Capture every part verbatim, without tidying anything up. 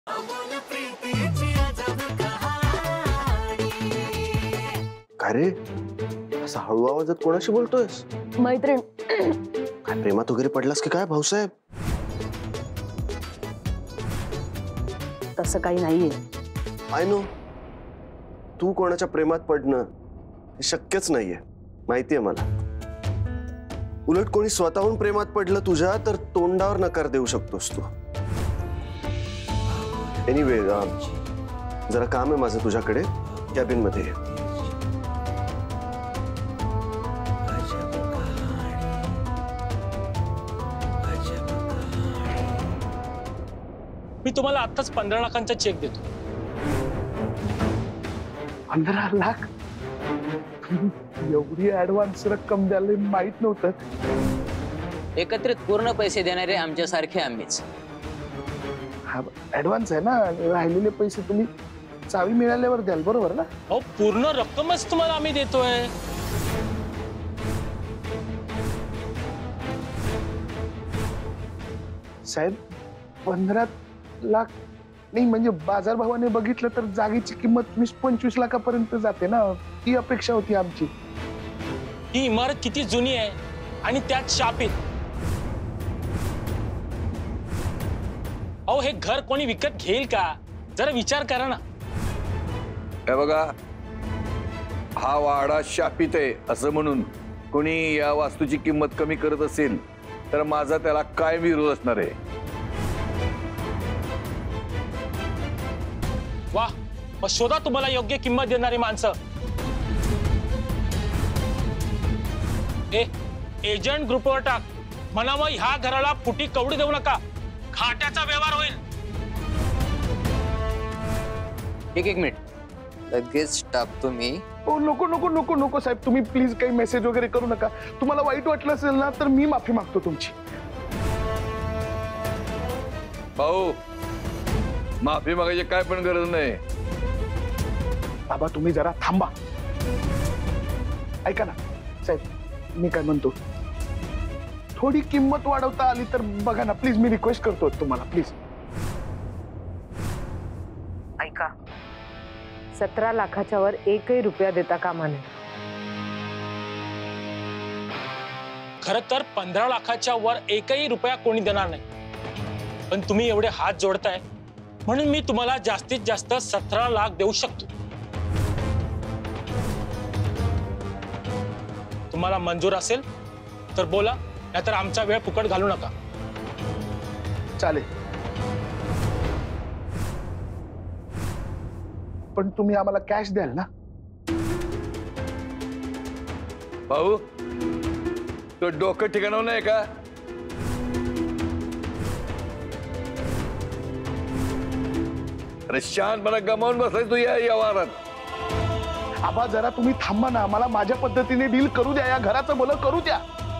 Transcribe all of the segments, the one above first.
अरे असा हळू आवाजात कोणाशी बोलतोयस? मैत्रीण. काय प्रेमात वगैरे पडलास की काय भाऊसाहेब? तसं काही नाहीये. आय नो तू कोणाच्या प्रेमात पडणं हे शक्यच नाहीये, माहितीये मला. उलट कोणी स्वतःहून प्रेमात पडलं तुझ्या तर तोंडावर नकार देऊ शकतोस तू. एनिवे जरा काम आहे माझं तुझ्याकडे, कॅबिन मध्ये. मी तुम्हाला आत्ताच पंधरा लाखांचा चेक देतो. पंधरा लाख? एवढी ऍडव्हान्स रक्कम द्यायला माहित नव्हतं. एकत्रित पूर्ण पैसे देणारे आमच्यासारखे आम्हीच. हा ऍडव्हान्स आहे ना, राहिलेले पैसे तुम्ही चावी मिळाल्यावर द्याल, बरोबर ना? हो, पूर्ण रक्कमच तुम्हाला आम्ही देतोय. साहेब पंधरा लाख नाही म्हणजे बाजारभावाने बघितलं तर जागेची किंमत वीस पंचवीस लाखापर्यंत जाते ना, ही अपेक्षा होती आमची. ही इमारत किती जुनी आहे आणि त्यात शापित. अहो हे घर कोणी विकत घेईल का? जरा विचार करा ना. हे बघा, हा वाडा शापित आहे असं म्हणून कोणी या वास्तूची किंमत कमी करत असेल तर माझा त्याला काय विरोध असणार आहे? वाह, मग शोधा तुम्हाला योग्य किंमत देणारी माणसं. ए एजंट ग्रुपवर टाक, म्हणा मग ह्या घराला फुटी कवडी देऊ नका, खाट्याचा व्यवहार होईल. एक एक मिनिट, लगेच टाकतो मी. ओ नको नको नको नको साहेब, तुम्ही प्लीज काही मेसेज वगैरे करू नका. तुम्हाला वाईट वाटलं असेल ना तर मी माफी मागतो तुमची. भाऊ, माफी मागायची काय पण गरज नाही. बाबा तुम्ही जरा थांबा. ऐका ना साहेब, मी काय म्हणतो, थोडी किंमत वाढवता आली तर बघा ना प्लीज, मी रिक्वेस्ट करतो तुम्हाला प्लीज. ऐका, सतरा लाखाच्या वर एकही रुपया देता कामा नये. खरं तर पंधरा लाखाच्या वर एकही रुपया कोणी देणार नाही, पण तुम्ही एवढे हात जोडताय म्हणून मी तुम्हाला जास्तीत जास्त सतरा लाख देऊ शकतो. तुम्हाला मंजूर असेल तर बोला, नाहीतर आमचा वेळ फुकट घालू नका. चालेल, पण तुम्ही आम्हाला कॅश द्याल ना? भाऊ, तो डोकं ठिकाणावर नाही का? अरे शानपणा गमावून बसायच तू या व्यवहारात. आबा जरा तुम्ही थांबा ना, मला माझ्या पद्धतीने डील करू द्या, या घराचं भलं करू द्या.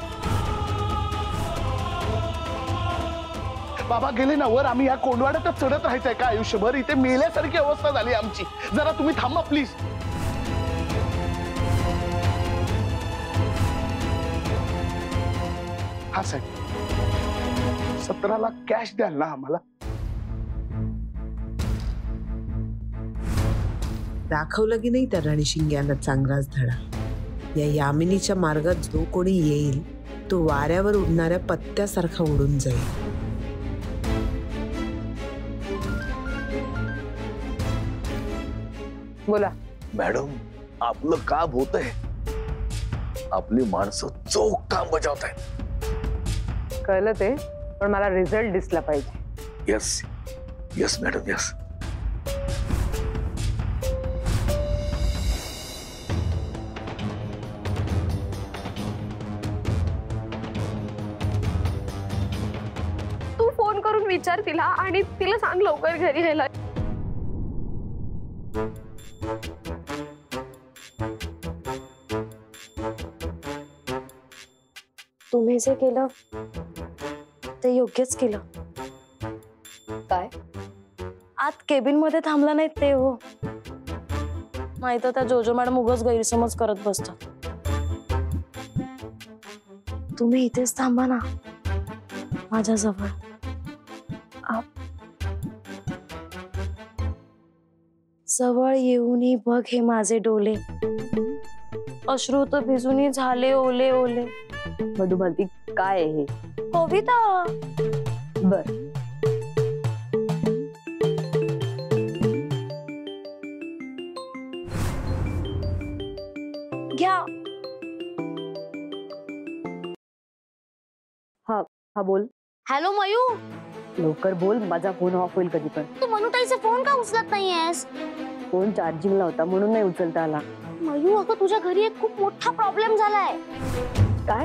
बाबा गेले ना वर, आम्ही या कोंडवाड्यातच चढत राहायचंय का आयुष्यभर? इथे मेल्यासारखी अवस्था झाली आमची. जरा तुम्ही थांबा प्लीज. हा साहेब, सतरा लाख कॅश द्याल ना आम्हाला? दाखवलं की नाही त्या रणशिंग्याला चांगलाच धडा. या यामिनीच्या मार्गात जो कोणी येईल तो वाऱ्यावर उडणाऱ्या पत्त्यासारखा उडून जाईल. बोला मॅडम, आपलं काम होत आहे. आपली माणसं चोख काम बजावत आहेत. कळलं ते, पण मला रिझल्ट दिसला पाहिजे. Yes yes madam, yes. तू फोन करून विचार तिला आणि तिला सांग लवकर घरी यायला. तुम्ही जे केलं ते योग्यच केलं. काय? आत केबिन मध्ये थांबला नाही ते. हो माहित त्या जोजो मॅडम उगाच गैरसमज करत बसतात. तुम्ही इथेच थांबा ना माझ्याजवळ. जवळ येऊनही बघ हे माझे डोले, अश्रू तर भिजूनही झाले ओले ओले. मधुमालती काय आहे हे? कविता. बर, घ्या. हा हा बोल. हॅलो मयू, लवकर बोल, माझा फोन ऑफ होईल कधी पण. तू मनुताईचा फोन का उचलत नाहीयेस? फोन चार्जिंगला होता म्हणून नाही उचलता आला. मयू अगं तुझ्या घरी एक खूप मोठा प्रॉब्लेम झालाय. काय?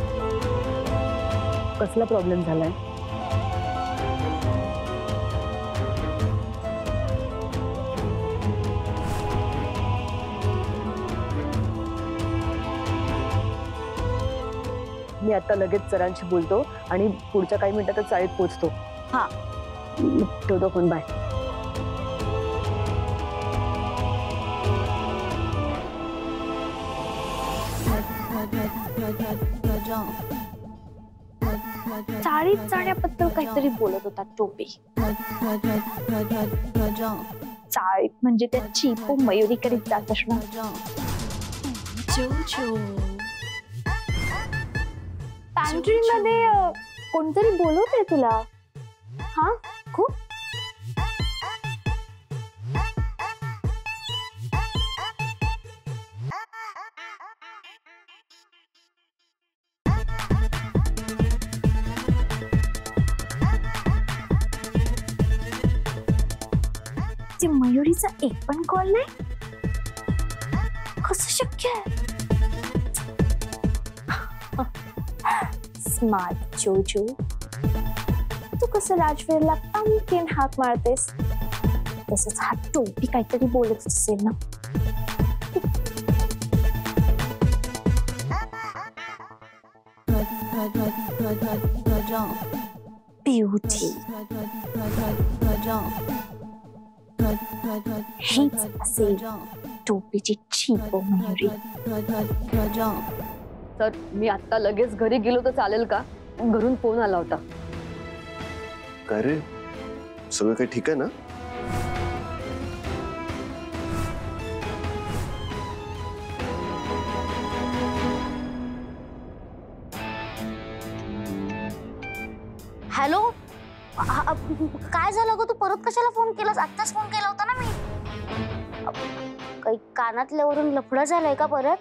कसला प्रॉब्लेम झालाय? मी आता लगेच सरांशी बोलतो आणि पुढच्या काही मिनिटातच चाळीत पोहोचतो. हा, ठेवतो फोन. बाय. चाळीत जाण्याबद्दल काहीतरी बोलत होता टोपी. चाळीत म्हणजे त्या चिपो मयुरीकडे जात असणार. पॅन्ट्री मध्ये कोणतरी बोलवतंय तुला. हा, खूप. मयुरीचा एक पण कॉल नाही. कसं शक्य आहे? स्मार्ट जोजो, तू कसं राजवीरला पमकिन हाक मारतेस तसंच हा टोपी काहीतरी बोलत असेल ना. ब्युटी हीच असेल टोपीची चिपो मयुरी. तर मी आता लगेच घरी गेलो तर चालेल का? घरून फोन आला होता. काय रे, सगळं काही ठीक आहे ना? हॅलो, काय झालं ग? तू परत कशाला फोन केलास? आत्ताच फोन केला होता ना मी. काही कानातल्यावरून लफडा झालाय का परत?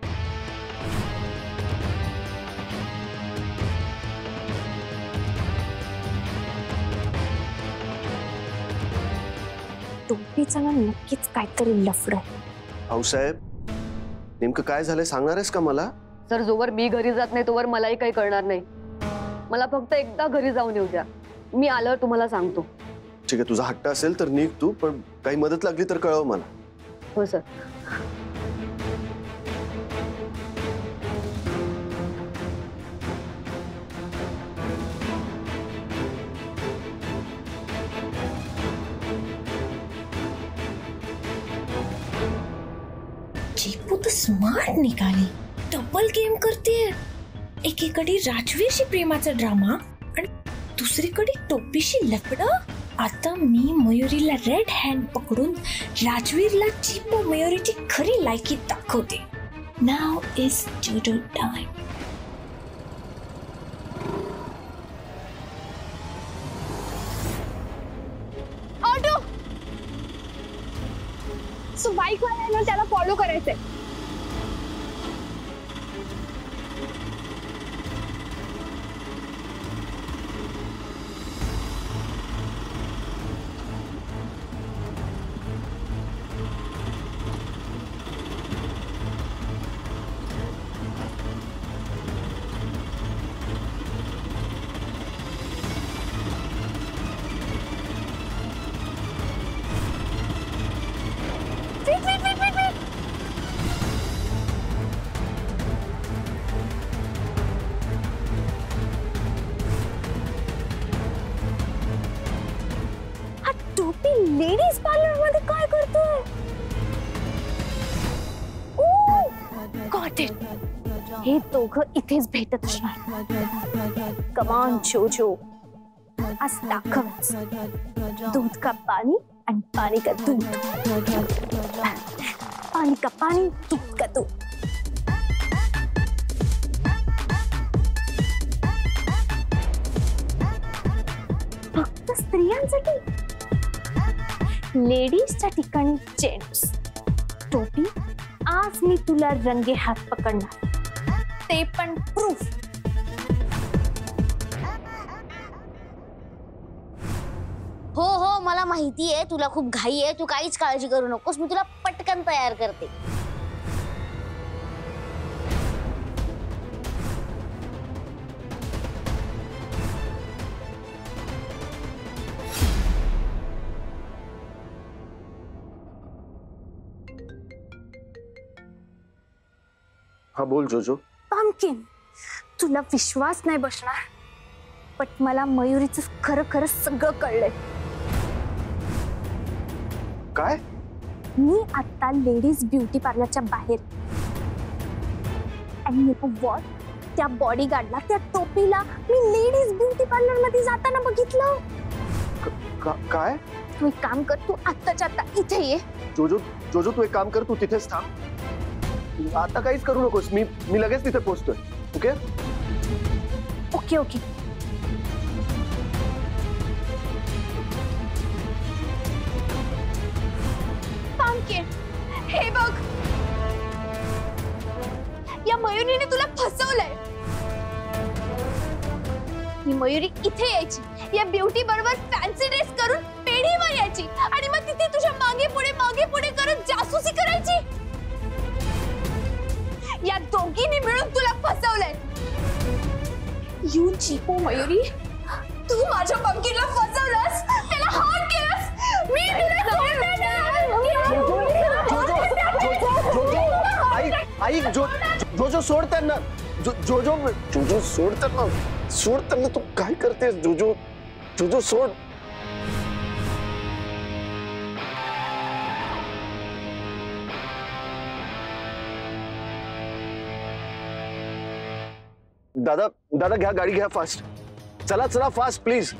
टोपीचा ना नक्कीच काहीतरी लफड. भाऊसाहेब, नेमकं काय झालंय सांगणार आहेस का मला? सर, जोवर मी घरी जात नाही तोवर मलाही काही कळणार नाही. मला फक्त एकदा घरी जाऊन येऊ द्या. मी आल्यावर तुम्हाला सांगतो. ठीक आहे, तुझा हट्ट असेल तर निघ तू, पण काही मदत लागली तर कळव मला. हो सर. चिपू तो स्मार्ट निघाली. डबल गेम करते. एकीकडे राजवीरशी प्रेमाचा ड्रामा आणि दुसरीकडे टोपीशी लफड. आता मी मयुरीला रेड हँड पकडून राजवीरला चिपो मयुरीची खरी लायकी दाखवते. Now is judo time. Auto, so bike वाला त्याला फॉलो करायचंय. लेडीज पार्लर मध्ये काय करतोय? Got it. हे दोघं इथेच भेटत असणार. कम ऑन जोजो, आज दाखवच. दूध का पाणी आणि पाणी का दूध, पाणी का पाणी, दूध का दूध. फक्त स्त्रियांसाठी, लेडीजच्या ठिकाणी जेंट्स. टोपी, आज मी तुला रंगे हात पकडणार, ते पण प्रूफ. हो हो मला माहिती आहे तुला खूप घाई आहे, तू काहीच काळजी करू नकोस, मी तुला पटकन तयार करते. हा बोल जोजो. पम्पकिन, तुला विश्वास नाही बसणार, पण मला मयुरीचं खरं खरं सगळं कळलंय. काय? मी आता लेडीज ब्युटी पार्लरच्या बाहेर, आणि यू नो व्हॉट, त्या बॉडीगार्डला, त्या टोपीला मी लेडीज ब्युटी पार्लर मध्ये जाताना बघितलं. काय? तू एक काम कर, तू आत्ताच्या आता इथे ये. जोजो जोजो तू एक काम कर, तू तिथेच थांब, आता काहीच करू नकोस, मी मी लगेच तिथे पोहोचतोय. Okay okay okay. पम्पकिन, हे बघ, या मयुरीने तुला फसवलंय. ही मयुरी इथे यायची, या ब्युटी बरोबर फॅन्सी ड्रेस करून पेढीवर यायची, आणि मग तिथे तुझ्या मागे पुढे मागे पुढे करत जासूसी करायची. या दोघींनी मिळून तुला फसवलंय. यू चिपो मयुरी, तू माझ्या पम्पकिनला फसवलंस, त्याला हर्ट केलंस. मी तुला सोडणार आई आई जो जोजो सोड त्यांना. जो जोजो जोजो सोड त्यांना, सोड त्यांना. तू काय करतेस जोजो? जोजो सोड. दादा दादा घ्या गाडी, घ्या फास्ट. चला चला फास्ट प्लीज.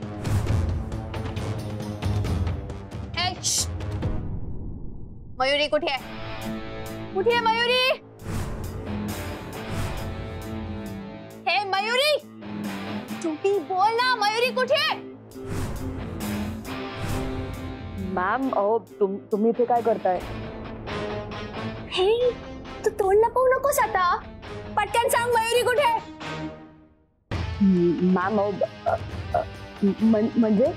मयुरी कुठे आहे? कुठे आहे मयुरी? हे मयुरी, चुटी बोल ना, मयुरी कुठे आहे? मॅम, अहो तुम तुम्ही इथे काय करताय? हे, तू तोंड लपवू नकोस आता, पटकन सांग मयुरी कुठे आहे? मॅम, म्हणजे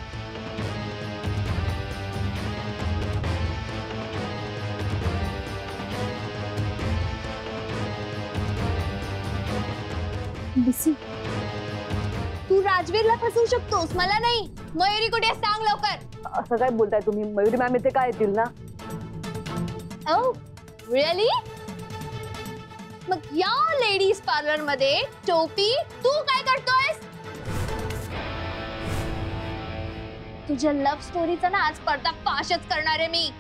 बिसी, तू राजवीरला फसवू शकतोस, मला नाही. मयुरी कुठे आहे सांग लवकर. असं काय बोलताय तुम्ही? मयुरी मॅम इथे काय येतील ना? Oh really? मग या लेडीज पार्लर मध्ये टोपी तू काय करतोयस? तुझ्या लव्ह स्टोरीचा ना आज पडदा फाशच करणार आहे मी.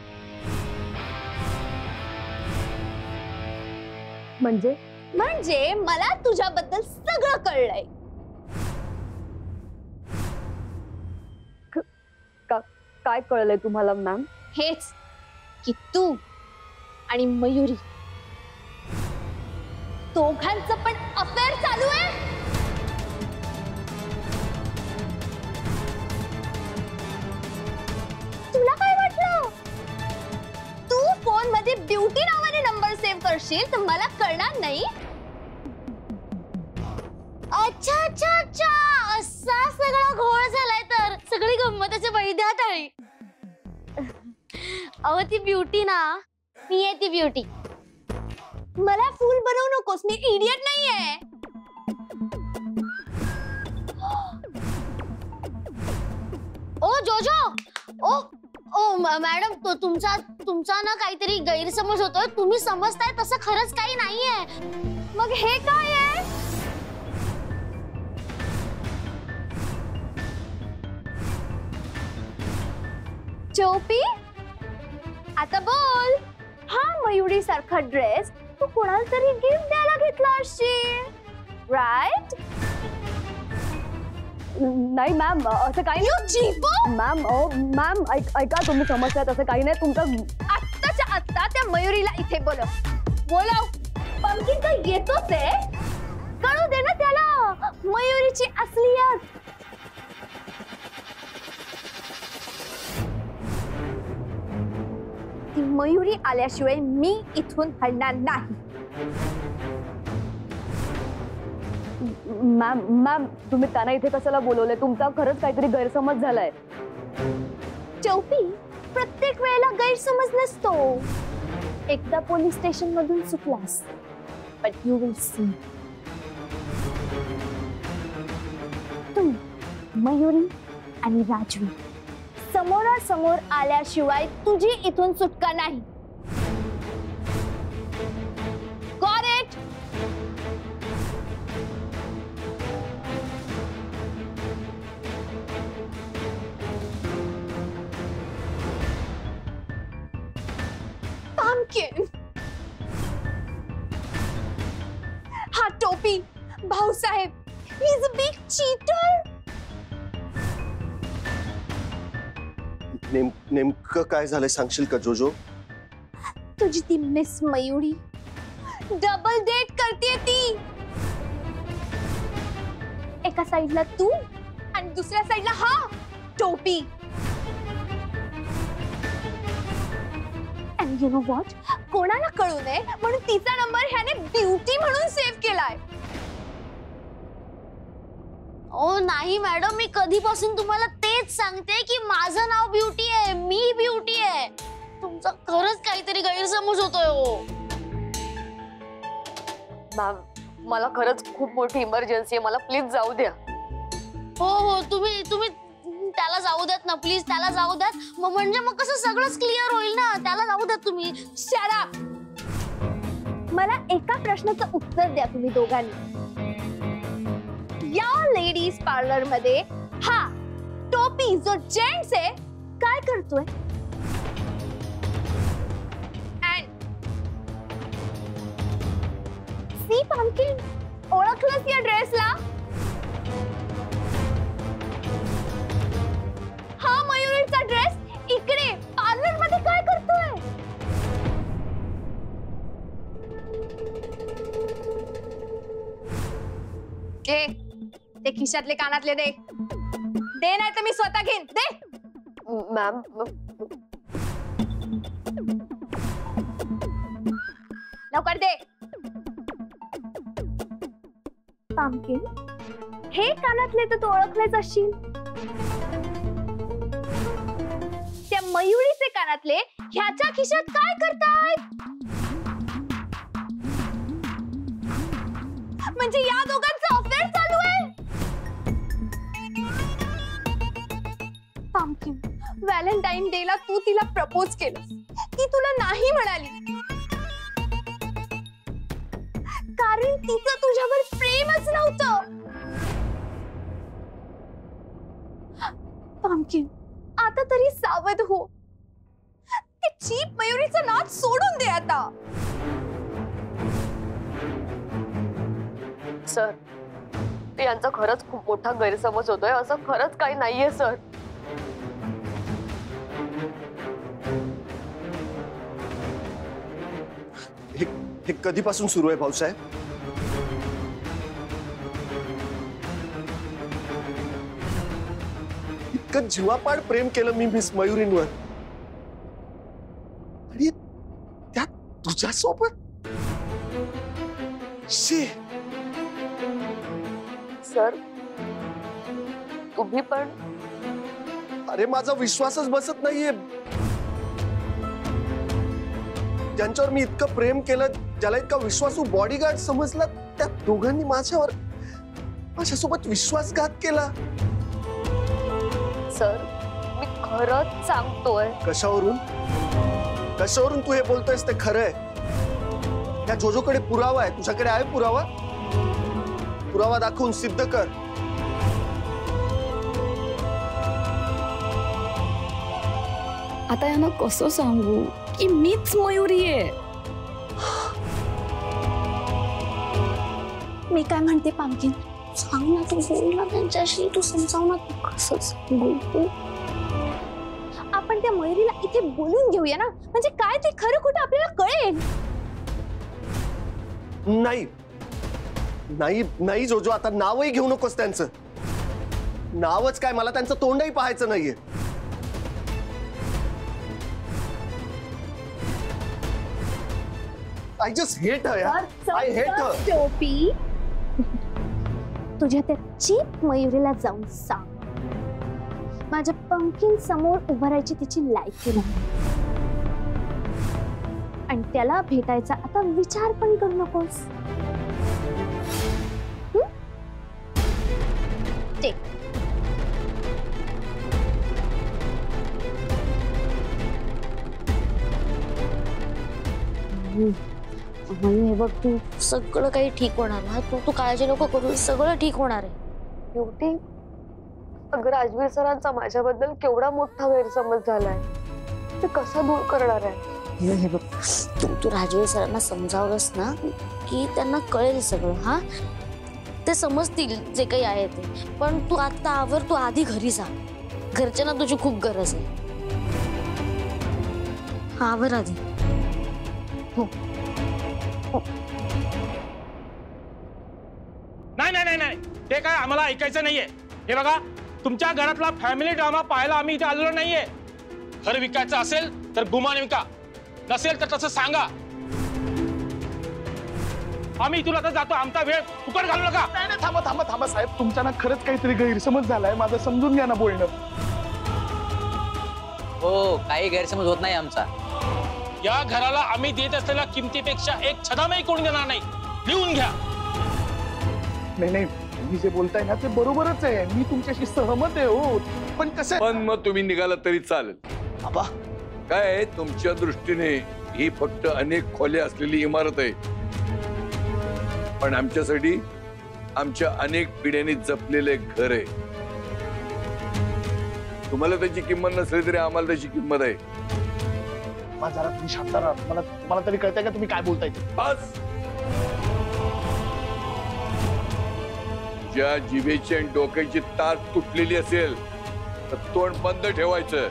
म्हणजे म्हणजे मला तुझ्याबद्दल सगळं कळलंय. काय कळलंय तुम्हाला मॅम? हेच की तू आणि मयुरी दोघांचं पण अफेअर चालू आहे. तुला काय वाटलं? तू फोन मध्ये ब्युटी नावाने नंबर सेव्ह करशील तर मला कळणार नाही? अच्छा अच्छा अच्छा, असा सगळा घोळ झालाय तर सगळी गंमताच्या वैद्यात आहे. अहो ती ब्युटी ना, मी आहे ती ब्युटी. मला फूल बनवू नकोस, मी इडियट नाहीये. ओ जोजो, ओ ओ मॅडम, तो तुमचा तुमचा ना काहीतरी गैरसमज होतोय. तुम्ही समजताय तसं खरंच काही नाहीये. मग हे काय आहे? टोपी, आता बोल. हा मयुरी सारखा ड्रेस तू कोणाला तरी गिफ्ट द्यायला घेतला असशील, राईट? नाही मॅम, असं काही नाही मॅम. ओ मॅम, ऐका, तुम्ही समजताय तसं काही नाही. तुमचं आत्ताच्या आत्ता त्या मयुरीला इथे बोलव बोलव पंकीन तर येतोच आहे. कळू दे ना त्याला मयुरीची असलियत. ती मयुरी आल्याशिवाय मी इथून हलणार नाही. मॅम मॅम तुम्ही त्यांना इथे कशाला बोलवलंय? तुमचा खरंच काहीतरी गैरसमज झालाय. चौपी, प्रत्येक वेळेला गैरसमज नसतो. एकदा पोलीस स्टेशन मधून सुटलास, बट यू विल सी. तू, मयुरी आणि राजवी समोरासमोर आल्याशिवाय तुझी इथून सुटका नाही. Got it? Pumpkin. हा टोपी Bhausaheb, he is a big cheater. नेम नेमकं काय झालंय सांगशील का जोजो? तुझी ती मिस मयुरी डबल डेट करते ती. एका साइडला तू आणि दुसऱ्या साइडला हा टोपी. And you know what? कोणाला कळू नये म्हणून तिचा नंबर ह्याने ब्युटी म्हणून सेव्ह केलाय. ओ नाही मॅडम, मी कधीपासून तुम्हाला तेच सांगते की माझं नाव ब्युटी आहे, मी ब्युटी आहे. तुमचा खरंच काहीतरी गैरसमज होतोय. हो मॅम, मला खरंच खूप मोठी इमर्जन्सी आहे, मला प्लीज जाऊ द्या. हो हो तुम्ही तुम्ही त्याला जाऊ द्यात ना प्लीज, त्याला जाऊ द्यात. मग म्हणजे मग कसं सगळंच क्लिअर होईल ना. त्याला जाऊ द्यात तुम्ही. Shut up. मला एका प्रश्नाचं उत्तर द्या तुम्ही दोघांनी. या लेडीज पार्लर मध्ये हा टोपी जो जेंट्स आहे काय करतोय? अँड सी पंकिन, ओळखलंस या ड्रेसला? हा मयुरीचा ड्रेस इकडे पार्लर मध्ये काय करतोय? घे ते खिशातले कानातले दे. दे नाही तर मी स्वतः घेईन. दे. मॅम, लवकर दे. पंकिन, हे कानातले तर तू ओळखलेच असशील. त्या मयुरीचे कानातले ह्याच्या खिशात काय करतायत? म्हणजे या दोघांचं अफेअर चालू आहे. पंकिन, व्हॅलेंटाईन डे ला तू तिला प्रपोज केलंस, ती तुला नाही म्हणाली कारण तिचं तुझ्यावर प्रेमच नव्हतं. पंकिन, आता तरी सावध हो. ते चीप मयुरीचा नाद सोडून दे आता. सर, यांचा खरंच खूप मोठा गैरसमज होतोय. असं खरंच काही नाहीये सर. हे हे कधीपासून सुरू आहे भाऊसाहेब? इतकं जीवापाड प्रेम केलं मी मिस मयुरींवर, आणि त्यात तुझ्यासोबत. शी. सर, तुम्ही पण. अरे माझा विश्वासच बसत नाहीये. ज्यांच्यावर मी इतकं प्रेम केलं, ज्याला इतका विश्वासू बॉडीगार्ड समजला, त्या दोघांनी माझ्यावर माझ्यासोबत विश्वासघात केला. सर, मी खरंच सांगतोय. कशावरून कशावरून तू हे बोलतोयस? ते खरं आहे. त्या जोजोकडे पुरावा आहे. तुझ्याकडे आहे पुरावा? पुरावा दाखवून सिद्ध कर. आता यांना कसं सांगू की मीच मयुरी आहे? मी काय म्हणते पंकिन, सांग ना, तू बोल ना त्यांच्याशी, तू समजाव ना. तू कसं सांगू? आपण त्या मयुरीला इथे बोलून घेऊया ना, म्हणजे काय ते खरं खोटं आपल्याला कळेल. नाही नाही नाही जोजो, आता नावही घेऊ नकोस त्यांचं. नावच काय, मला त्यांचं तोंडही पाहायचं नाहीये. I just hate her, यार. I hate her. टोपी, तुझ्या त्या चीप मयुरीला जाऊन सांग, माझ्या पंकीन समोर उभं राहायची तिची लायकी नाही, आणि त्याला भेटायचा आता विचार पण करू नकोस. टेक. मयू, हे बघ, तू सगळं काही ठीक होणार ना. तू तू काळजी नको करू, सगळं ठीक होणार आहे. ब्युटी, अगं राजवीर सरांचा माझ्याबद्दल केवढा मोठा गैरसमज झालाय, ते कसा दूर करणार आहे? हे बघ, तू तू राजवीर सरांना समजावलंस ना की त्यांना कळेल सगळं. हा, ते समजतील जे काही आहे ते. पण तू आता आवर, तू आधी घरी जा. घरच्यांना तुझी खूप गरज आहे. हा, आवर आधी. हो हो. नाही नाही नाही नाही, ते काय आम्हाला ऐकायचं नाहीये. हे बघा, तुमच्या घरातला फॅमिली ड्रामा पाहायला आम्ही इथे आलेलो नाहीये. घर विकायचं असेल तर गुमान विका, नसेल तर तसं सांगा. आम्ही इथून आता जातो, आमचा वेळ फुकट घालू नका. नाही नाही, थांबा थांबा थांबा साहेब, तुमच्या ना खरंच काहीतरी गैरसमज झालाय. माझं समजून घ्या ना बोलणं. हो, काही गैरसमज होत नाही आमचा. या घराला आम्ही देत असलेल्या किमतीपेक्षा एक छदामही कोणी देणार नाही. लिहून घ्या. नाही नाही, तुम्ही जे बोलताय ना ते बरोबरच आहे, मी तुमच्याशी सहमत आहे. हो, पण कसं, पण मग तुम्ही निघाला तरी चालेल. बाबा, काय तुमच्या दृष्टीने ही फक्त अनेक खोल्या असलेली इमारत आहे, पण आमच्यासाठी आमच्या अनेक पिढ्यांनी जपलेले घर आहे. तुम्हाला त्याची किंमत नसली तरी आम्हाला त्याची किंमत आहे. जरा तुम्ही शांत राहा. मला मला तरी कळतंय का तुम्ही काय बोलताय ते. बस. ज्या जिभेची आणि डोक्याची तार तुटलेली असेल तर तोंड बंद ठेवायचं.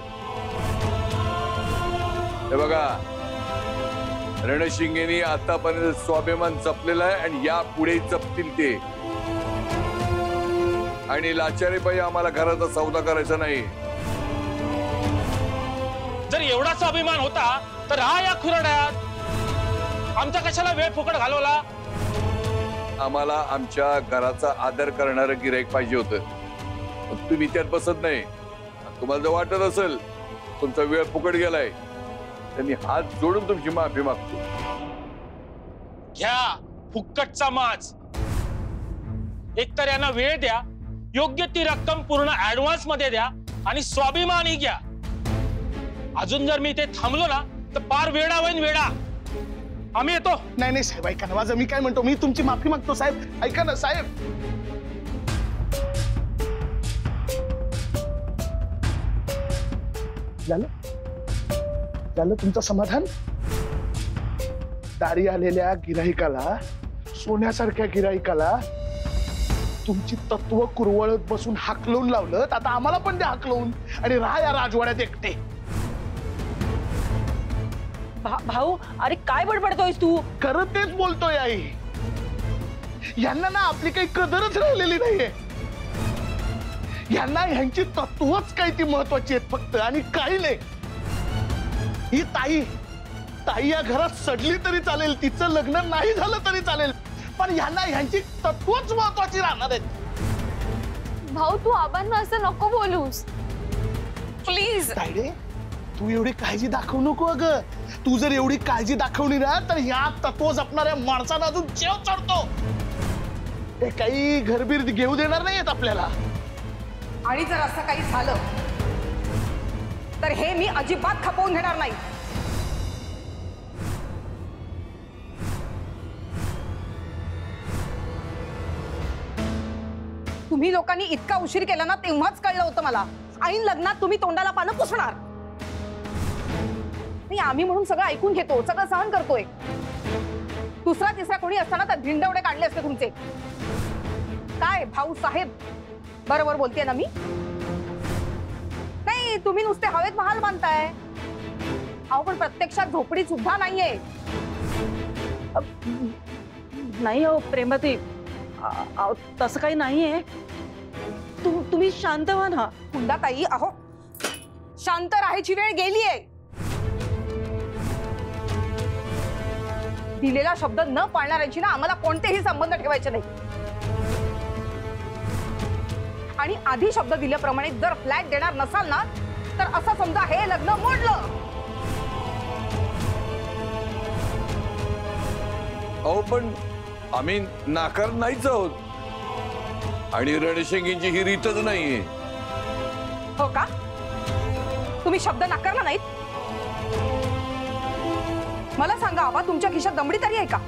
हे बघा, रणशिंगेनी आतापर्यंत स्वाभिमान जपलेला आहे आणि या पुढे जपतील ते. आणि लाचारी पाहिजे आम्हाला घराचा सौदा करायचा नाही. जर एवढाच अभिमान होता तर राहा या खुराड्यात. आमचा कशाला वेळ फुकट घालवला? आम्हाला आमच्या घराचा आदर करणारं गिराईक पाहिजे होतं. तुम्ही त्यात बसत नाही. तुम्हाला जर वाटत असेल तुमचा वेळ फुकट गेलाय तर मी हात जोडून तुमची माफी मागतो. घ्या फुकटचा माज. एकतर यांना वेळ द्या, योग्य ती रक्कम पूर्ण ऍडव्हान्स मध्ये द्या आणि स्वाभिमानी घ्या. अजून जर मी इथे थांबलो ना तर पार वेडा होईन वेडा. आम्ही येतो. नाही नाही साहेब, ऐका ना माझं. मी काय म्हणतो, मी तुमची माफी मागतो साहेब. ऐका ना साहेब. झालं झालं तुमचं समाधान. दारी आलेल्या गिराहिकाला, सोन्यासारख्या गिराहिकाला तुमची तत्व कुरवळत बसून हाकलून लावलं. आता आम्हाला पण द्या हाकलून आणि राहा या राजवाड्यात एकटे. भाऊ, अरे काय बडबडतोयस तू? खरं तेच बोलतोय आई. यांना ना आपली काही कदरच राहिलेली नाहीये. यांना ह्यांची तत्वच काही ती महत्वाची आहेत फक्त, आणि काही नाही. ही ताई ताई या घरात सडली तरी चालेल, तिचं लग्न नाही झालं तरी चालेल, पण ह्यांना ह्यांची तत्वच महत्वाची राहणार आहेत. भाऊ, तू आबांना असं नको बोलूस प्लीज. ताईडे, तू एवढी काळजी दाखवू नको. अगं, तू जर एवढी काळजी दाखवली ना तर या तत्व जपणाऱ्या माणसांना अजून जेव चढतो. ते काही घरबीर घेऊ देणार नाहीयेत आपल्याला. आणि जर असं काही झालं तर हे मी अजिबात खपवून घेणार नाही. तुम्ही लोकांनी इतका उशीर केला ना तेव्हाच कळलं होतं मला. ऐन लग्नात तुम्ही तोंडाला पानं पुसणार. नाही, आम्ही म्हणून सगळं ऐकून घेतो, सगळं सहन करतोय. दुसरा तिसरा कोणी असताना तर धिंडवडे काढले असते तुमचे. काय भाऊ साहेब बरोबर बोलते ना मी? नाही तुम्ही नुसते हवेत महाल बांधताय. अहो पण प्रत्यक्षात झोपडी सुद्धा नाहीये. नाही हो प्रेमाती, तसं काही नाहीये. तु, तुम्ही शांत व्हा ना. कुंदाताई अहो शांत राहायची वेळ गेलीये. दिलेला शब्द न पाळणाऱ्यांशी ना आम्हाला कोणतेही संबंध ठेवायचे नाही. आणि आधी शब्द दिल्याप्रमाणे जर फ्लॅट देणार नसाल ना तर असं समजा हे लग्न मोडलं. अहो पण आम्ही नाकार नाहीच आहोत. आणि रणशिंगींची ही रीतच नाहीये. हो का? तुम्ही शब्द नाकारला नाहीत? मला सांगा आबा, तुमच्या खिशात दमडी तरी आहे का?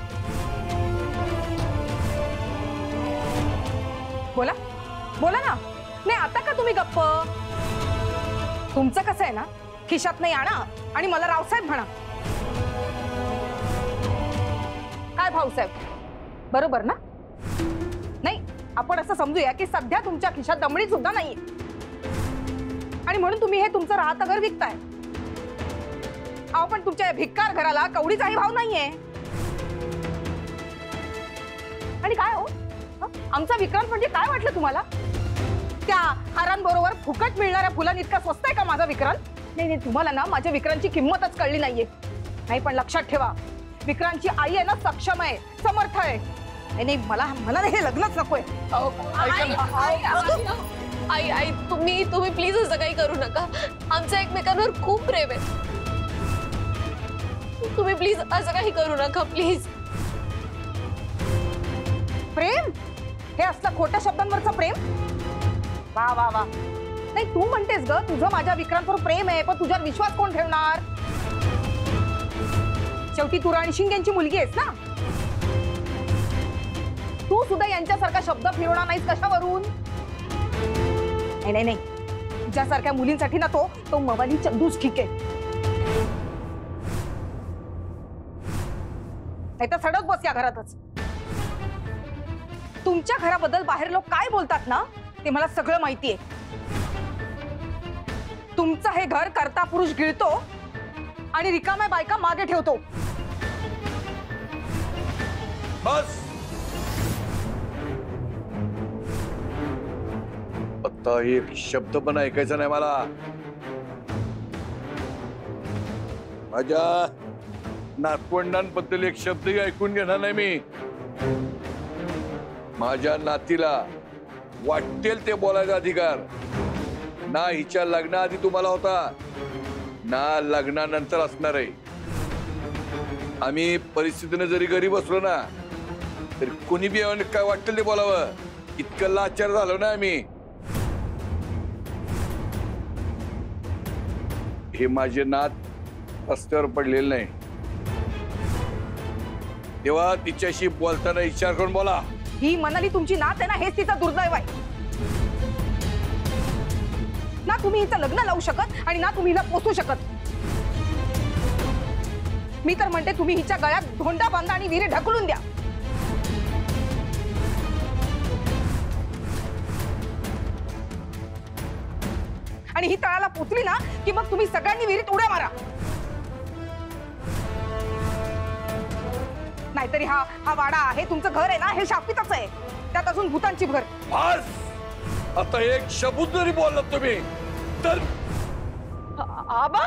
बोला बोला ना. नाही आता का तुम्ही गप्प? तुमचं कसं आहे ना, खिशात नाही आणा आणि मला रावसाहेब म्हणा. काय भाऊसाहेब बरोबर ना? नाही आपण असं समजूया की सध्या तुमच्या खिशात दमडी सुद्धा नाहीये आणि म्हणून तुम्ही हे तुमचं राहतं घर विकताय. अहो पण तुमच्या भिक्कार घराला कवडीचाही भाव नाहीये. आणि काय हो आमचा विक्रांत म्हणजे काय वाटलं तुम्हाला? त्या हारांबरोबर फुकट मिळणाऱ्या फुलांनी इतका स्वस्त आहे का माझा विक्रांत? नाही नाही तुम्हाला ना माझ्या विक्रांतची किंमतच कळली नाहीये. नाही पण लक्षात ठेवा, विक्रांतची आई आहे ना सक्षम आहे, समर्थ आहे. नाही मला मला हे लग्नच नकोय. आई आई तुम्ही तुम्ही प्लीज असं काही करू नका. आमचं एकमेकांवर खूप प्रेम आहे. तुम्ही प्लीज असं काही करू नका प्लीज. प्रेम? हे असलं खोट्या शब्दांवरचं प्रेम? वा वा वा. नाही तू म्हणतेस ग तुझं माझ्या विक्रांतवर प्रेम आहे, पण तुझ्यावर विश्वास कोण ठेवणार? शेवटी तू रणशिंग यांची मुलगी आहेस ना. तू सुद्धा यांच्यासारखा शब्द फिरवणार नाहीस कशावरून? नाही नाही नाही तुझ्यासारख्या मुलींसाठी ना तो तो मवाली चंदूच ठीक आहे. नाही तर सडक बस या घरातच. तुमच्या घराबद्दल बाहेर लोक काय बोलतात ना ते मला सगळं माहितीये. तुमचं हे घर करता पुरुष गिळतो आणि रिकाम्या बायका मागे ठेवतो. बस आता एक शब्द पण ऐकायचा नाही मला. माझ्या नातवंडांबद्दल एक शब्दही ऐकून घेणार नाही मी. माझ्या नातीला वाटेल ते बोलायचा अधिकार ना हिच्या लग्नाआधी तुम्हाला होता ना लग्नानंतर असणार आहे. आम्ही परिस्थितीने जरी गरीब असलो ना तरी कोणी बी काय वाटेल ते बोलावं इतकं लाचार झालो ना आम्ही. हे माझे नात रस्त्यावर पडलेले नाही तेव्हा तिच्याशी बोलताना विचार करून बोला. ही मनाली तुमची नात आहे ना हेच तिचा दुर्दैव आहे. ना तुम्ही हिचं लग्न लावू शकत आणि ना तुम्ही हिला पोसू शकत. मी तर म्हणते तुम्ही हिच्या गळ्यात धोंडा बांधा आणि विहिरी ढकलून द्या. आणि ही तळाला पोचली ना की मग तुम्ही सगळ्यांनी विहिरीत उड्या मारा. नाहीतरी हा हा वाडा आहे तुमचं घर आहे ना हे शापितच आहे, त्यात अजून भूतांची भर. बस आता एक शब्द जरी बोललात तुम्ही तर आबा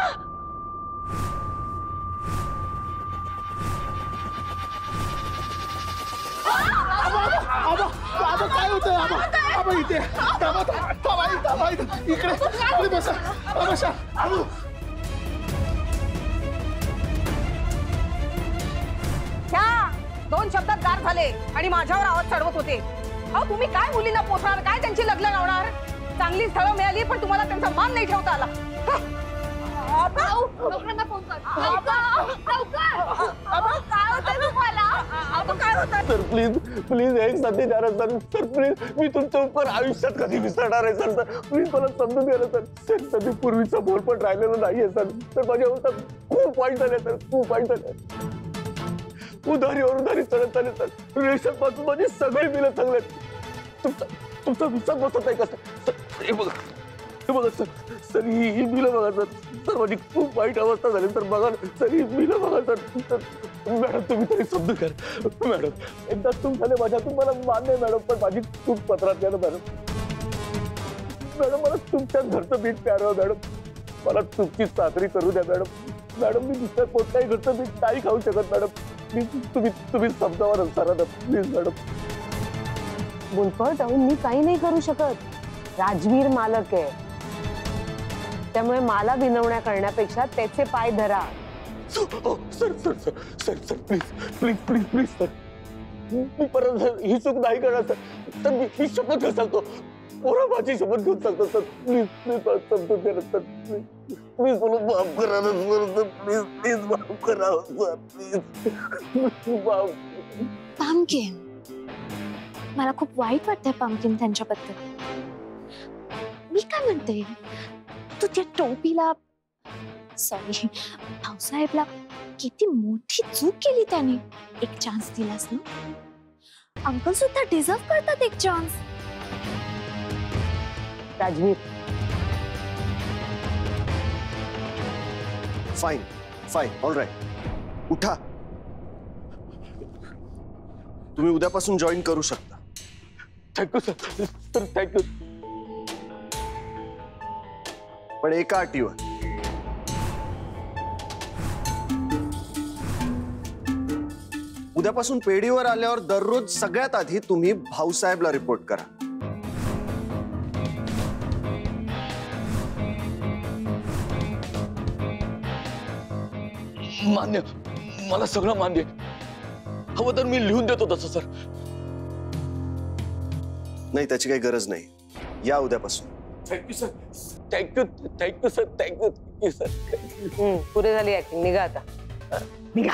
आबा आबा काय होतंय? आबा आबा इथे थांबा थांबा थांबा इकडे खाली बसा बसा. आबू दोन शब्दात गार झाले आणि माझ्यावर आवाज चढवत होते. अहो तुम्ही काय मुलींना पोसणार, काय त्यांची लग्न लावणार? चांगली स्थळं मिळाली पण तुम्हाला त्यांचा मान नाही ठेवता आला. सर प्लीज प्लीज एक संधी द्या सर. सर प्लीज मी तुमच्या उपकार आयुष्यात कधी विसरणार आहे सर. सर प्लीज मला समजून घ्या सर. सर कधी पूर्वीचा बोल पण राहिलेला नाहीये सर. सर माझ्या अवस्था खूप वाईट झाले सर, खूप वाईट झाले. उधारीवर उधारी चढत चालले सर. रेशन पासून माझी सगळी बिलं चांगले. तुमचा तुमचा विचार बसत नाही का सर? हे बघा हे बघा सर सर ही ही बिलं बघा सर सर माझी खूप वाईट अवस्था झाली सर बघा ना सर ही बिलं बघा सर सर मॅडम तुम्ही तरी समजून घ्या मॅडम एकदा चूक झाले माझ्यातून मला मान्य आहे मॅडम पण माझी चूक पत्रात द्या ना मॅडम मॅडम मला तुमच्याच घरचं बीट प्यारं मॅडम मला तुमची चाकरी करू द्या मॅडम मॅडम मी दुसऱ्या कोणत्याही घरचं बीट नाही खाऊ शकत मॅडम प्लीज तुम्ही तुम्ही समजावा सर प्लीज मॅडम बुलफळ जाऊन मी काही नाही करू शकत. राजवीर मालक आहे त्यामुळे मला विनवण्या करण्यापेक्षा त्याचे पाय धरा. Sir sir sir sir sir please please please please sir मी परत ही चूक नाही करणार सर तर मी ही शपथ घेऊन सांगतो पोरा माझी शपथ घेऊन सांगतो सर प्लीज प्लीज समजून घ्या सर प्लीज प्लीज मला माफ करा ना सर प्लीज प्लीज माफ करा सर प्लीज माफ. पामकिन मला खूप वाईट वाटतंय पामकिन त्यांच्याबद्दल. मी काय म्हणते तू त्या टोपीला सॉरी भाऊसाहेबला किती मोठी चूक केली त्याने. एक चान्स दिलास ना. अंकल सुद्धा डिझर्व करतात एक chance. Rajveer fine fine all right उठा तुम्ही उद्यापासून जॉईन करू शकता. थँक्यू सर सर थँक्यू पण एका अटीवर उद्यापासून पेढीवर आल्यावर दररोज सगळ्यात आधी तुम्ही भाऊसाहेबला रिपोर्ट करा. मान्य मला सगळं मान्य हवं तर मी लिहून देतो तसं सर. नाही त्याची काही गरज नाही या उद्यापासून. Thank you sir thank you thank you sir thank you thank you sir. पुरे झाली ऍक्टिंग निघा आता निघा.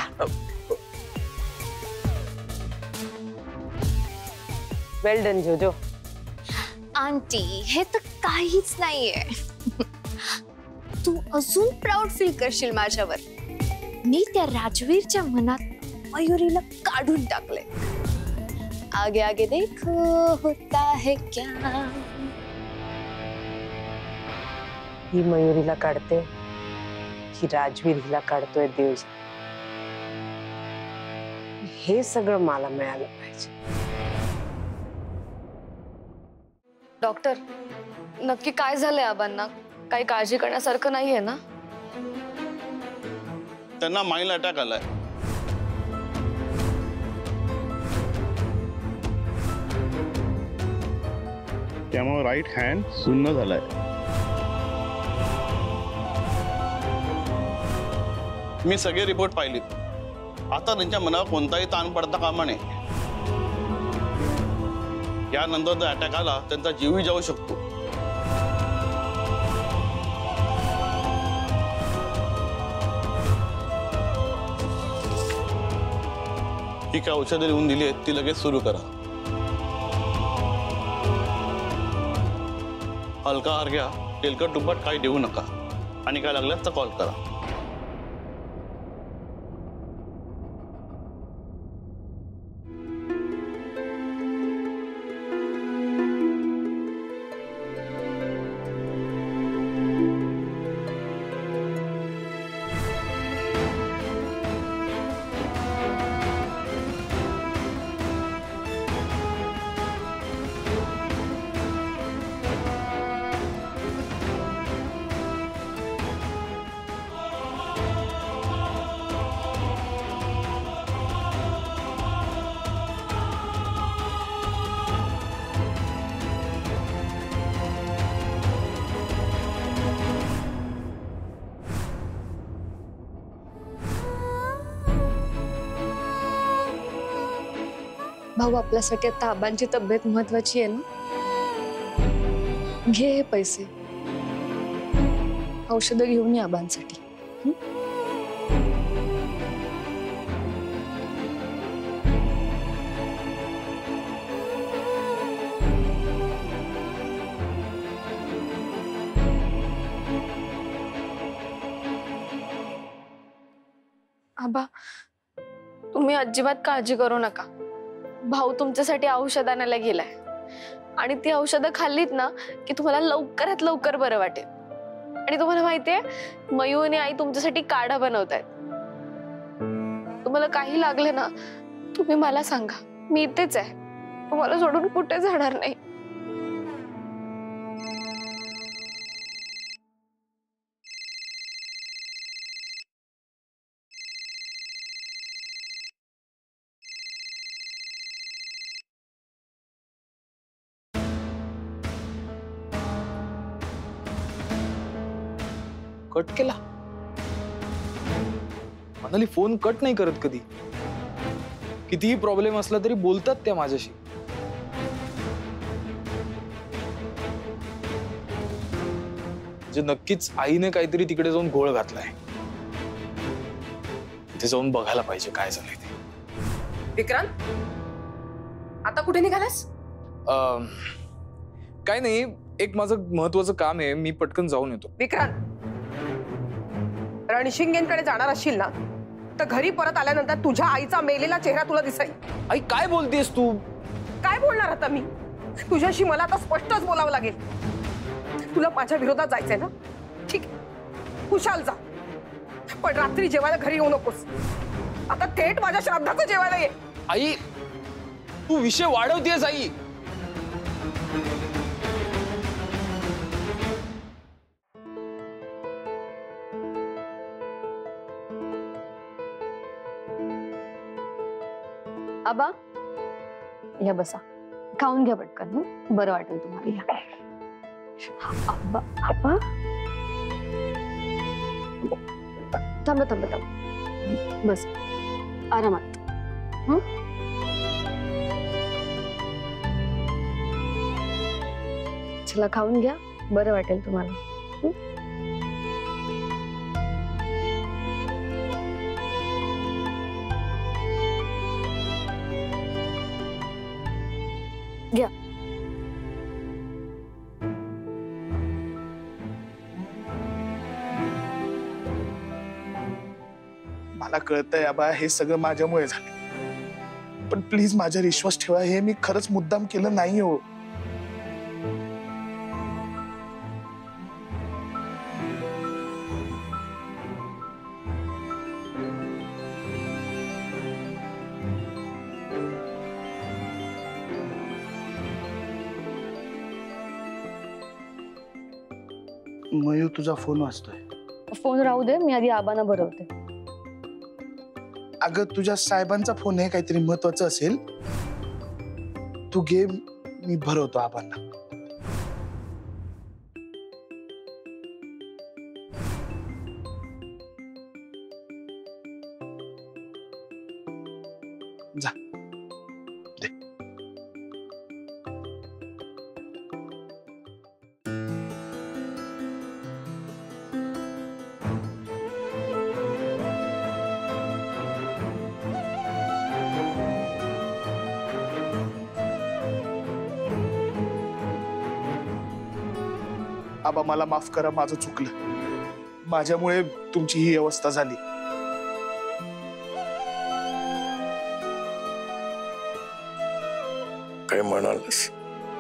वेल डन जोजो. आंटी हे तर काहीच नाहीये. तू अजून प्राऊड फील करशील माझ्यावर. मी त्या राजवीरच्या मनात मयुरीला काढून टाकले. आगे आगे देखो होता है क्या. ही मयुरीला काढते ही राजवीर हिला काढतोय देव. हे सगळं मला मिळालं पाहिजे. डॉक्टर नक्की काय झालंय आबांना? काही काळजी करण्यासारखं नाहीये ना? त्यांना माइल्ड अटॅक आलाय. त्यामुळे राईट हँड सुन्न झालाय. मी सगळे रिपोर्ट पाहिलेत. आता त्यांच्या मनावर कोणताही ताण पडता कामा नये. यानंतर जर अटॅक आला त्यांचा जीवही जाऊ शकतो. ही काय औषधं लिहून दिली आहेत ती लगेच सुरू करा. हलका आहार घ्या. तेलकट तुपट काही देऊ नका आणि काय लागल्यास तर कॉल करा. भाऊ आपल्यासाठी आता आबांची तब्येत महत्वाची आहे ना. घे हे पैसे औषधं घेऊन ये आबांसाठी. आबा तुम्ही अजिबात काळजी करू नका. भाऊ तुमच्यासाठी औषध आणायला गेलाय. आणि ती औषधं खाल्लीत ना की तुम्हाला लवकरात लवकर बरं वाटेल. आणि तुम्हाला माहितीये मयू आणि आई तुमच्यासाठी काढा बनवतायत. तुम्हाला काही लागलं ना तुम्ही मला सांगा, मी इथेच आहे, तुम्हाला सोडून कुठे जाणार नाही. कट केला. मनाली फोन कट नाही करत कधी. कितीही प्रॉब्लेम असला तरी बोलतात त्या माझ्याशी. म्हणजे नक्कीच आईने काहीतरी तिकडे जाऊन घोळ घातलाय. तिथे जाऊन बघायला पाहिजे काय झालंय ते. विक्रांत, आता कुठे निघालास? अं, काय नाही, एक माझं महत्वाचं काम आहे, मी पटकन जाऊन येतो. विक्रांत, रणशिंगेंकडे जाणार असशील ना तर घरी परत आल्यानंतर तुझ्या आईचा मेलेला चेहरा तुला दिसेल. आई काय बोलतेस तू? काय बोलणार आता मी? तुझ्याशी मला आता स्पष्टच बोलावं लागेल. तुला माझ्या विरोधात जायचंय ना? ठीक आहे, खुशाल जा, पण रात्री जेवायला घरी येऊ नकोस. आता थेट माझ्या श्राद्धाचं जेवायला ये. आई, तू विषय वाढवतेस आई. आबा या बसा, खाऊन घ्या पटकन, हं? बरं वाटेल तुम्हाला. या आबा. आबा थांबा थांबा थांबा, बस आरामात. हं? चला खाऊन घ्या, बरं वाटेल तुम्हाला. हं? घ्या. मला कळतंय आबा, हे सगळं माझ्यामुळे झालं, पण प्लीज माझ्यावर विश्वास ठेवा, हे मी खरंच मुद्दाम केलं नाही हो. मयू, तुझा फोन वाजतोय. फोन राहू दे, मी आधी आबांना भरवते. अगं, तुझ्या साहेबांचा फोन आहे, काहीतरी महत्वाचं असेल. तू घे, मी भरवतो आबांना. जा दे. आबा, मला माफ करा, माझं चुकलं. माझ्यामुळे तुमची ही अवस्था झाली. काय म्हणालस?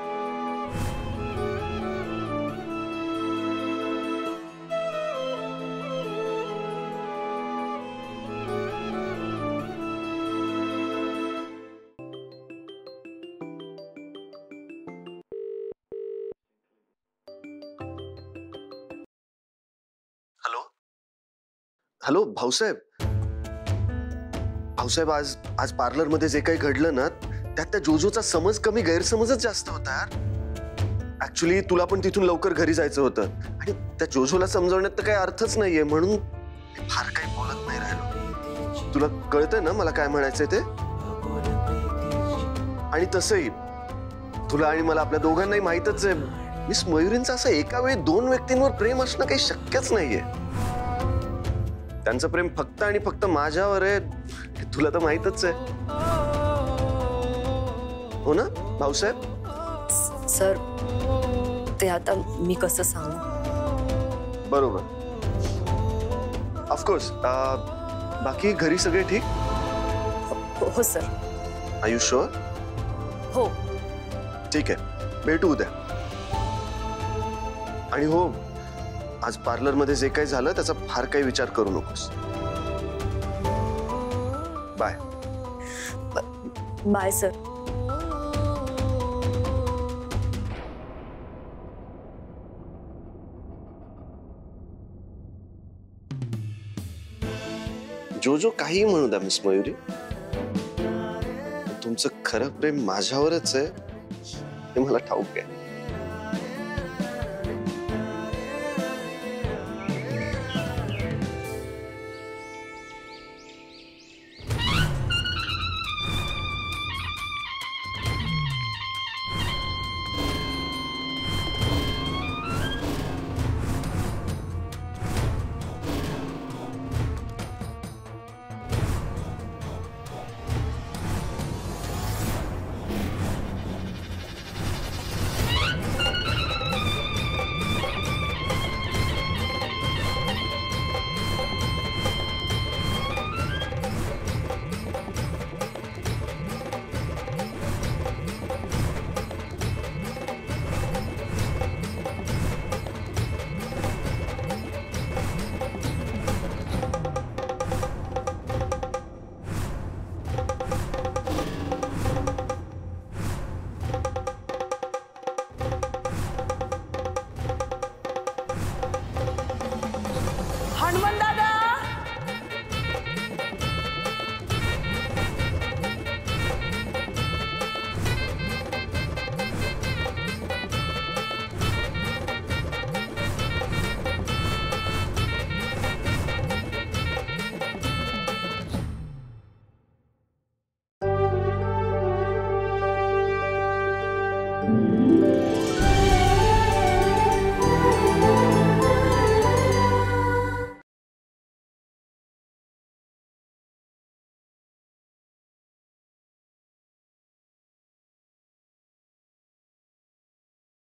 हॅलो भाऊसाहेब. भाऊसाहेब, आज आज पार्लर मध्ये जे काही घडलं ना, त्यात त्या जोजोचा समज कमी, गैरसमजच जास्त होता यार. ऍक्च्युली तुला पण तिथून लवकर घरी जायचं होतं आणि त्या जोजोला समजवण्यात तर काही अर्थच नाहीये, म्हणून फार काही बोलत नाही राहिलो. तुला कळतंय ना मला काय म्हणायचंय ते? आणि तसंही तुला आणि मला आपल्या दोघांनाही माहितच आहे, मिस मयुरींचं असं एका वेळी दोन व्यक्तींवर प्रेम असणं काही शक्यच नाहीये. त्यांचं प्रेम फक्त आणि फक्त माझ्यावर आहे, तुला तर माहितच आहे. हो ना भाऊसाहेब? सर, ते आता मी कसं सांगू? बरोबर, ऑफकोर्स. बाकी घरी सगळे ठीक? हो सर. R you sure? हो. ठीक आहे, भेटू उद्या. आणि हो, आज पार्लर मध्ये जे काही झालं त्याचा फार काही विचार करू नकोस. बाय. Bye sir. जो जो काही म्हणू द्या मिस मयुरी, तुमचं खरं प्रेम माझ्यावरच आहे हे मला ठाऊक आहे.